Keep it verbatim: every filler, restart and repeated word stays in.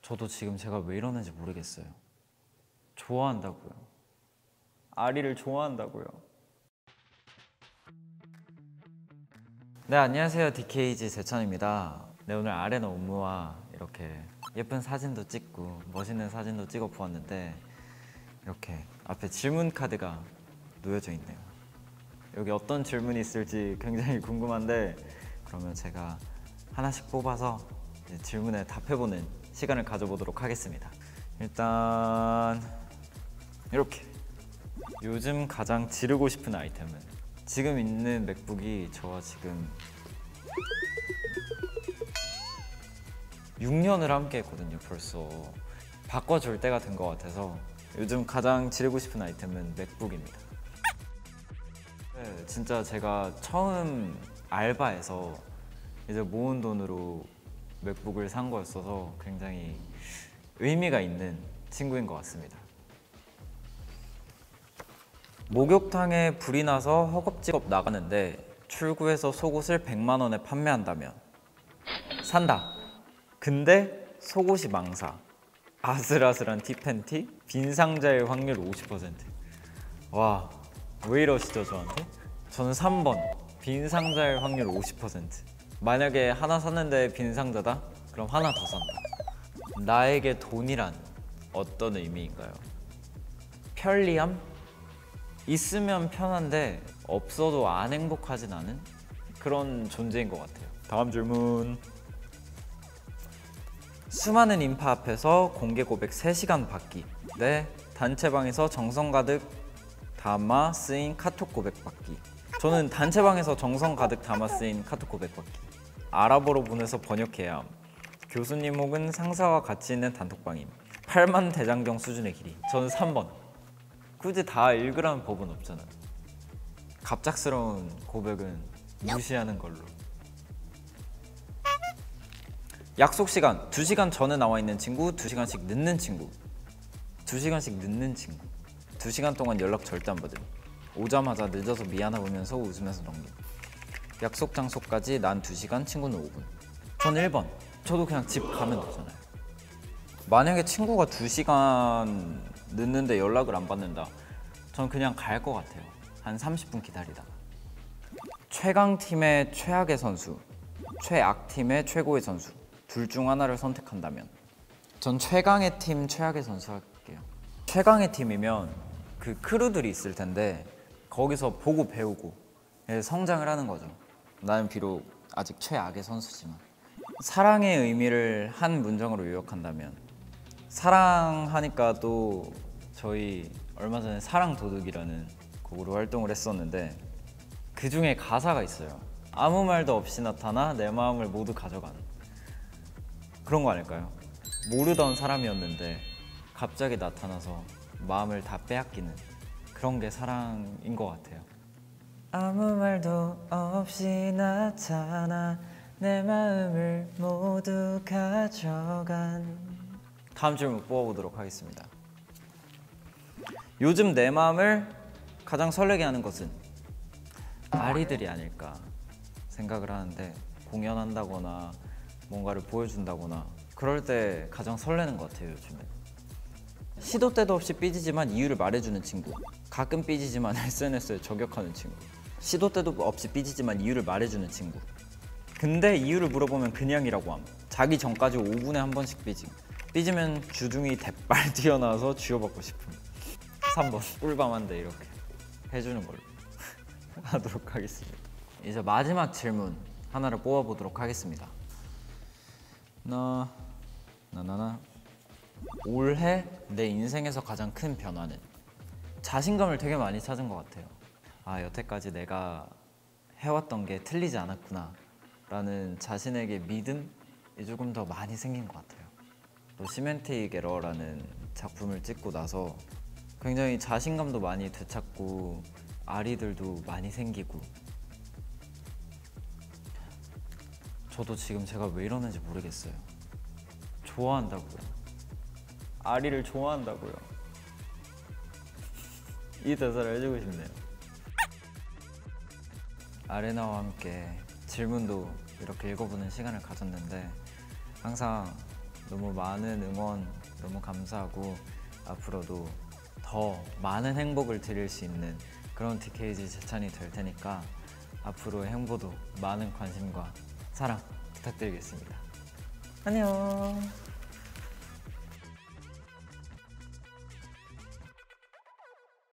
저도 지금 제가 왜 이러는지 모르겠어요. 좋아한다고요. 아리를 좋아한다고요. 네, 안녕하세요. 디케이지 재천입니다. 네, 오늘 아레나 옴무와 이렇게 예쁜 사진도 찍고 멋있는 사진도 찍어 보았는데 이렇게 앞에 질문 카드가 놓여져 있네요. 여기 어떤 질문이 있을지 굉장히 궁금한데 그러면 제가 하나씩 뽑아서 이제 질문에 답해보는 시간을 가져보도록 하겠습니다. 일단 이렇게 요즘 가장 지르고 싶은 아이템은 지금 있는 맥북이 저와 지금 육 년을 함께 했거든요. 벌써 바꿔줄 때가 된 것 같아서 요즘 가장 지르고 싶은 아이템은 맥북입니다. 네, 진짜 제가 처음 알바해서 이제 모은 돈으로 맥북을 산 거였어서 굉장히 의미가 있는 친구인 것 같습니다. 목욕탕에 불이 나서 허겁지겁 나가는데 출구에서 속옷을 백만 원에 판매한다면 산다. 근데 속옷이 망사. 아슬아슬한 티팬티, 빈 상자일 확률 오십 퍼센트. 와, 왜 이러시죠 저한테? 저는 삼 번, 빈 상자일 확률 오십 퍼센트. 만약에 하나 샀는데 빈 상자다? 그럼 하나 더 산다. 나에게 돈이란 어떤 의미인가요? 편리함? 있으면 편한데 없어도 안 행복하진 않은 그런 존재인 것 같아요. 다음 질문. 수많은 인파 앞에서 공개 고백 세 시간 받기 네, 단체방에서 정성 가득 담아 쓰인 카톡 고백 받기. 저는 단체방에서 정성 가득 담아 쓰인 카톡 고백 받기. 아랍어로 보내서 번역해야 함. 교수님 혹은 상사와 같이 있는 단톡방임. 팔만 대장경 수준의 길이. 저는 삼 번. 굳이 다 읽으라는 법은 없잖아요. 갑작스러운 고백은 무시하는 걸로. 약속 시간 두 시간 전에 나와 있는 친구, 두 시간씩 늦는 친구. 두 시간씩 늦는 친구. 두 시간 동안 연락 절대 안 받음. 오자마자 늦어서 미안하면서 웃으면서 넘김. 약속 장소까지 난 두 시간, 친구는 오 분. 전 일 번. 저도 그냥 집 가면 되잖아요. 만약에 친구가 두 시간 늦는데 연락을 안 받는다. 전 그냥 갈 것 같아요. 한 삼십 분 기다리다가. 최강팀의 최악의 선수, 최악팀의 최고의 선수. 둘 중 하나를 선택한다면 전 최강의 팀, 최악의 선수 할게요. 최강의 팀이면 그 크루들이 있을 텐데 거기서 보고 배우고 성장을 하는 거죠. 나는 비록 아직 최악의 선수지만. 사랑의 의미를 한 문장으로 요약한다면 사랑하니까 또 저희 얼마 전에 사랑도둑이라는 곡으로 활동을 했었는데 그 중에 가사가 있어요. 아무 말도 없이 나타나 내 마음을 모두 가져간. 그런 거 아닐까요? 모르던 사람이었는데 갑자기 나타나서 마음을 다 빼앗기는 그런 게 사랑인 것 같아요. 아무 말도 없이 나타나 내 마음을 모두 가져간. 다음 질문 뽑아보도록 하겠습니다. 요즘 내 마음을 가장 설레게 하는 것은 아리들이 아닐까 생각을 하는데 공연한다거나 뭔가를 보여준다거나 그럴 때 가장 설레는 것 같아요. 요즘에 시도 때도 없이 삐지지만 이유를 말해주는 친구. 가끔 삐지지만 에스엔에스에 저격하는 친구. 시도 때도 없이 삐지지만 이유를 말해주는 친구. 근데 이유를 물어보면 그냥이라고 함. 자기 전까지 오 분에 한 번씩 삐짐. 삐지면 주둥이 대빨 튀어나와서 쥐어받고 싶음. 삼 번. 꿀밤한데 이렇게 해주는 걸로 하도록 하겠습니다. 이제 마지막 질문 하나를 뽑아보도록 하겠습니다. 나... 나나나 올해 내 인생에서 가장 큰 변화는? 자신감을 되게 많이 찾은 것 같아요. 아, 여태까지 내가 해왔던 게 틀리지 않았구나 라는 자신에게 믿음이 조금 더 많이 생긴 것 같아요. 또 시멘틱 에러라는 작품을 찍고 나서 굉장히 자신감도 많이 되찾고 아리들도 많이 생기고. 저도 지금 제가 왜 이러는지 모르겠어요. 좋아한다고요. 아리를 좋아한다고요. 이 대사를 해주고 싶네요. 아레나와 함께 질문도 이렇게 읽어보는 시간을 가졌는데 항상 너무 많은 응원 너무 감사하고 앞으로도 더 많은 행복을 드릴 수 있는 그런 디케이지 재찬이 될 테니까 앞으로의 행보도 많은 관심과 사랑 부탁드리겠습니다. 안녕.